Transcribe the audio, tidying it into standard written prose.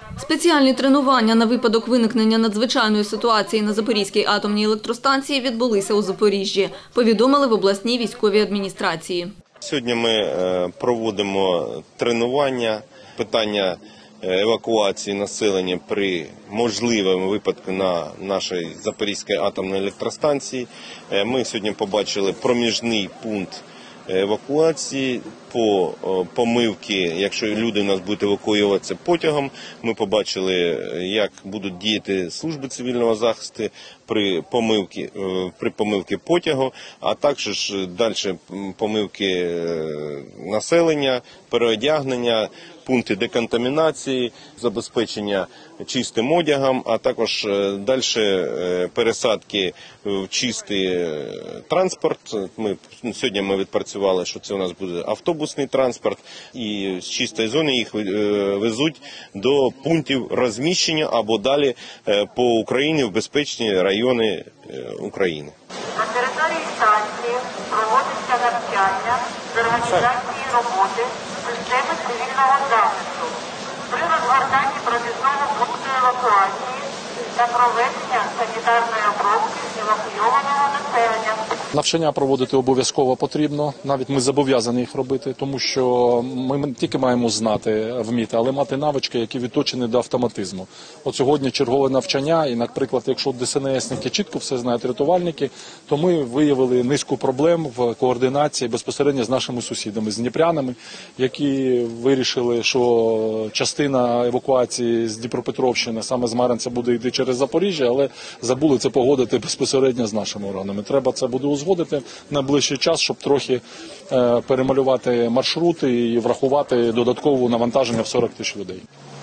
Спеціальні тренування на випадок виникнення надзвичайної ситуації на Запорізькій атомній електростанції відбулися у Запоріжжі, повідомили в обласній військовій адміністрації. Сьогодні ми проводимо тренування, питання евакуації населення при можливому випадку на нашій Запорізькій атомній електростанції. Ми сьогодні побачили проміжний пункт евакуації по помилки, якщо люди у нас будуть евакуюватися потягом. Ми побачили, як будуть діяти служби цивільного захисту при помилці потягу, а також далі помилки населення, переодягнення, пункти деконтамінації, забезпечення чистим одягом, а також далі пересадки в чистий транспорт. Сьогодні ми відпрацювали, що це у нас буде автобусний транспорт, і з чистої зони їх везуть до пунктів розміщення або далі по Україні в безпечні райони України. На території станції проводиться навчання з організації роботи системи цивільного захисту при розгортанні пробіжного пункту евакуації та проведення санітарної обробки евакуйованого населення. Навчання проводити обов'язково потрібно, навіть ми зобов'язані їх робити, тому що ми не тільки маємо знати, вміти, але мати навички, які відточені до автоматизму. От сьогодні чергове навчання, і, наприклад, якщо ДСНСники чітко все знають, рятувальники, то ми виявили низку проблем в координації безпосередньо з нашими сусідами, з дніпрянами, які вирішили, що частина евакуації з Дніпропетровщини, саме з Мар'їнця, буде йти через Запоріжжя, але забули це погодити безпосередньо з нашими органами. Треба це буде узгодити на ближчий час, щоб трохи перемалювати маршрути і врахувати додаткове навантаження в 40 тисяч людей.